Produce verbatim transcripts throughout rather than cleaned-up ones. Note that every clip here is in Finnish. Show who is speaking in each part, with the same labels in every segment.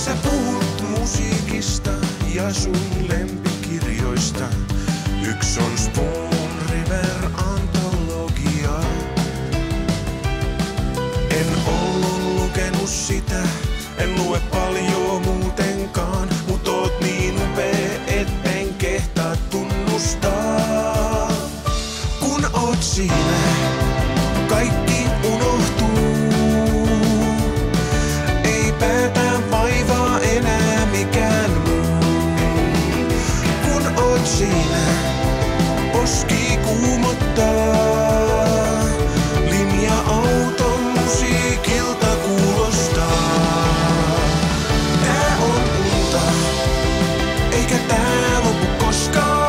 Speaker 1: Sä puhut musiikista ja sun lempikirjoista. Yks on Spoon River antologia. En ollut lukenut sitä, en lue paljon muutenkaan, mut oot niin upea, etten kehtaa tunnustaa. Kun oot siinä, kaikki unohtuu. Ei päätä vaivaa enää mikään muu. Kun oot siinä, poski kuumottaa. Linja-auton musiikilta kuulostaa. Tää on unta, eikä tää lopu koskaan.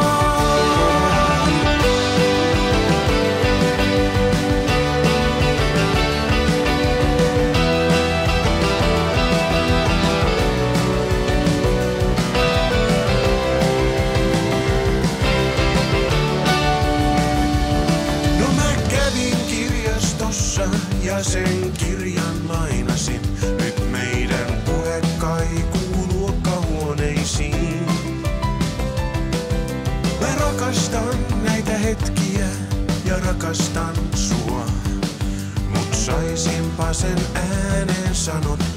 Speaker 1: Ja sen kirjan lainasin. Nyt meidän puhe kaikuu luokkahuoneisiin. Mä rakastan näitä hetkiä ja rakastan sua. Mut saisinpa sen ääneen sanottua.